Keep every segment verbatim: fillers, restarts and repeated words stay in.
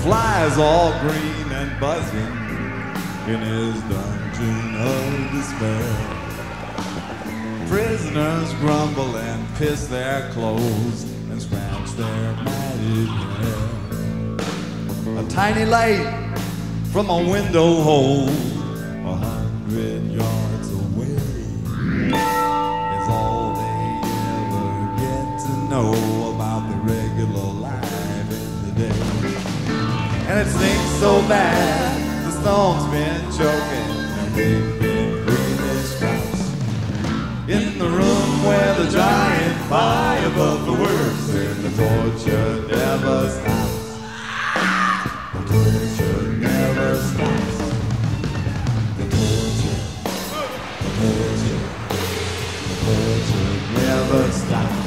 flies all green and buzzing in his dungeon of despair. Prisoners grumble and piss their clothes and scratch their matted hair. A tiny light from a window hole a hundred yards away is all they ever get to know about the regular life in the day. And it stinks so bad, the stone's been choking and we've been greenish drops. In the room where the giant fly above the works and the torture never stops. The torture never stops. The torture, the torture, the torture never stops.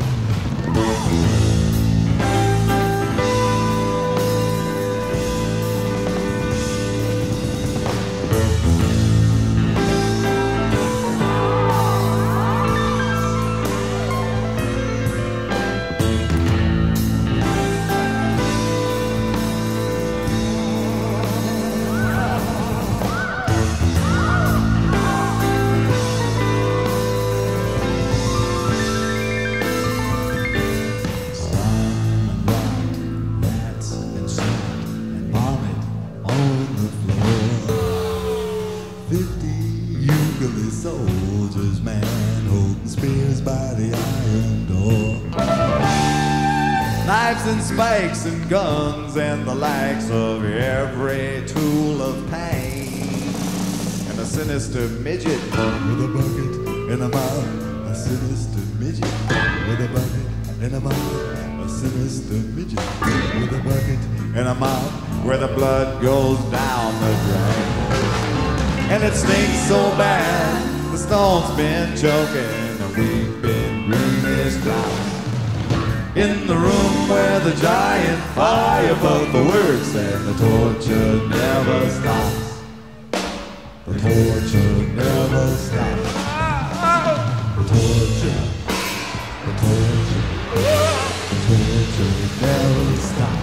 Soldiers, man, holding spears by the iron door. Knives and spikes and guns and the likes of every tool of pain. And a sinister midget with a bucket and a mouth. A sinister midget with a bucket and a mouth. A sinister midget with a bucket and a mouth where the blood goes down the drain. And it stinks so bad, the stone's been choking, and we've been greenish drops. In the room where the giant fly above the works, and the torture never stops. The torture never stops. The torture, the torture, the torture never stops.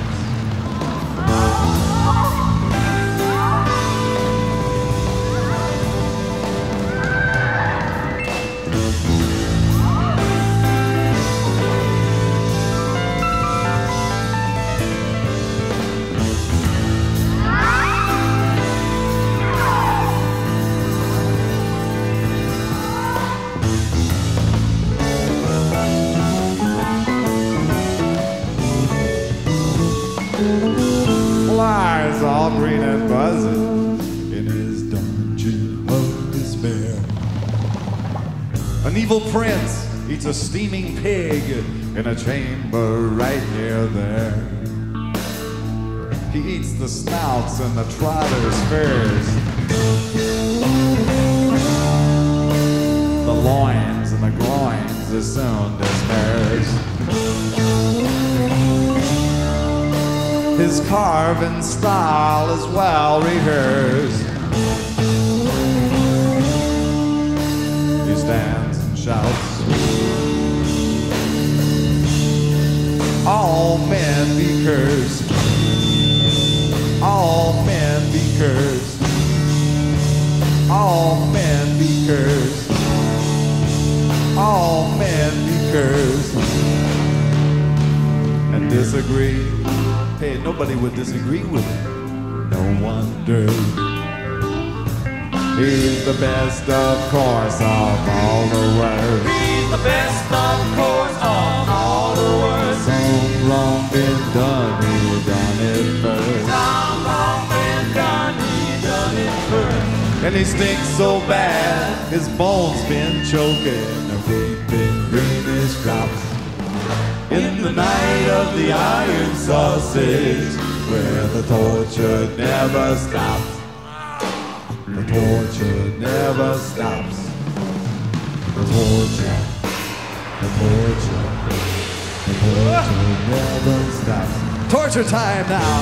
Flies all green and buzzing in his dungeon of despair. An evil prince eats a steaming pig in a chamber right near there. He eats the snouts and the trotters' fares, the loins and the groins as soon as theirs. His carving style is well rehearsed. He stands and shouts, all men be cursed, all men be cursed, all men be cursed, all men be cursed, and disagree. Hey, nobody would disagree with him. No wonder. He's the best, of course, of all the worst. He's the best, of course, of all the worst. Some wrong been done, he done it first. Some wrong been done, he done it first. And he stinks so bad, his bones been choking, and we've been greenish drops. In the night of the iron sausage, where the torture never stops. The torture never stops. The torture, the torture, the torture never stops. Torture time now.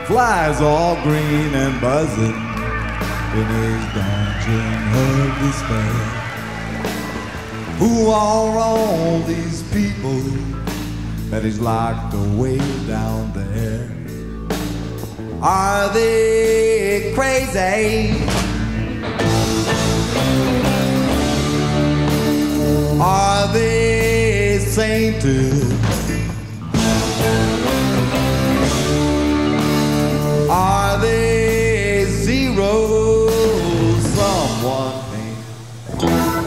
flies all green and buzzing in his dungeon of despair. Who are all these people that he's locked away down there? Are they crazy? Are they sainted? Are they zero? Someone paint.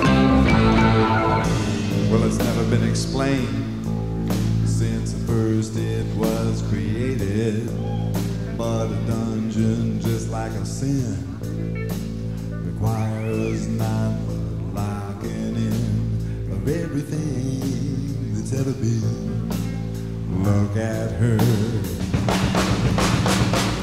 Well, it's never been explained since first it was created. But a dungeon, just like a sin, requires not locking in of everything that's ever been. Look at her.